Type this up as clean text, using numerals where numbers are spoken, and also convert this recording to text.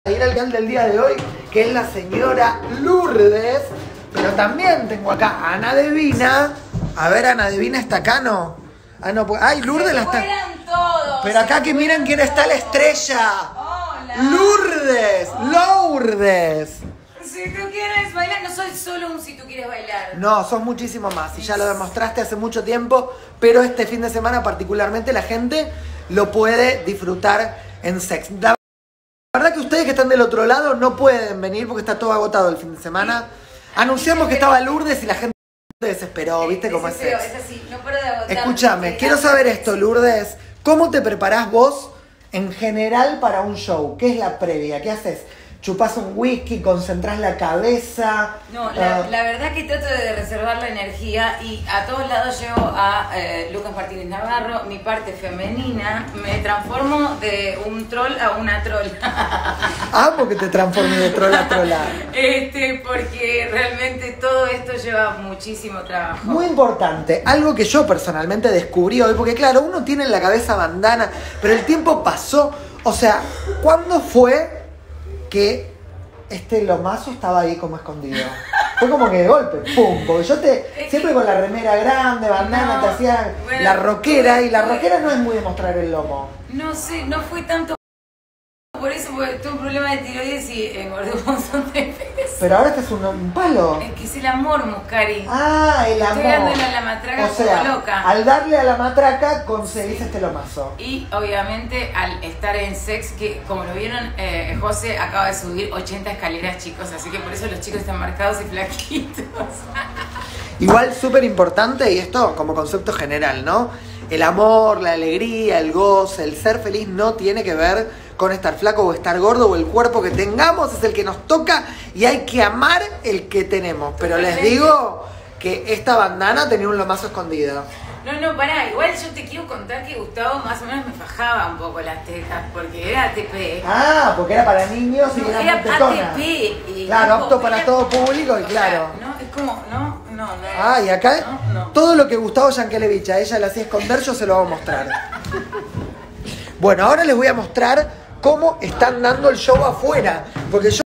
ir al canal del día de hoy, que es la señora Lourdes, pero también tengo acá a Ana Divina. A ver, Ana Divina está acá, ¿no? Ah, no, pues, ay, Lourdes la está. Todos, pero acá que miren quién está la estrella. Hola. Lourdes. Si tú quieres bailar, no soy solo un si tú quieres bailar. No, sos muchísimo más y ya lo demostraste hace mucho tiempo, pero este fin de semana particularmente la gente lo puede disfrutar en Sex. La verdad que ustedes que están del otro lado no pueden venir porque está todo agotado el fin de semana. Anunciamos que estaba Lourdes y la gente se desesperó, ¿viste cómo es Sex? Es así, no paro de agotar. Escúchame, quiero saber esto, Lourdes. ¿Cómo te preparás vos en general para un show? ¿Qué es la previa? ¿Qué haces? ¿Chupás un whisky? ¿Concentrás la cabeza? No, la verdad que trato de reservar la energía y a todos lados llevo a Lucas Martínez Navarro, mi parte femenina, me transformo de un troll a una troll. Amo que te transformes de troll a troll. Porque realmente todo esto lleva muchísimo trabajo. Muy importante, algo que yo personalmente descubrí hoy, porque claro, uno tiene en la cabeza bandana, pero el tiempo pasó. O sea, ¿cuándo fue que lomazo estaba ahí como escondido? Fue como que de golpe, pum, porque yo siempre con la remera grande, bandana, te hacía la rockera, y la rockera no es muy de mostrar el lomo. No sé, no fue tanto por eso, porque tuve un problema de tiroides y engordé un montón de peso. Pero ahora este es un palo. Es que es el amor, Muscari. Ah, el amor. Estoy dándole a la matraca, o sea, como loca. Al darle a la matraca conseguís este lomazo. Y obviamente al estar en Sex, que como lo vieron, José acaba de subir 80 escaleras, chicos, así que por eso los chicos están marcados y flaquitos. Igual súper importante, y esto como concepto general, ¿no? El amor, la alegría, el goce, el ser feliz no tiene que ver con estar flaco o estar gordo, o el cuerpo que tengamos es el que nos toca y hay que amar el que tenemos. Pero les digo que esta bandana tenía un lomazo escondido. No, pará, igual yo te quiero contar que Gustavo más o menos me fajaba un poco las tetas, porque era ATP. Ah, porque era para niños y no, era muy tetona. ATP. Claro, apto para todo público y claro. No, es como, no. Ah, y acá todo lo que Gustavo Yankelevich a ella le hacía esconder, yo se lo voy a mostrar. Bueno, ahora les voy a mostrar cómo están dando el show afuera, porque yo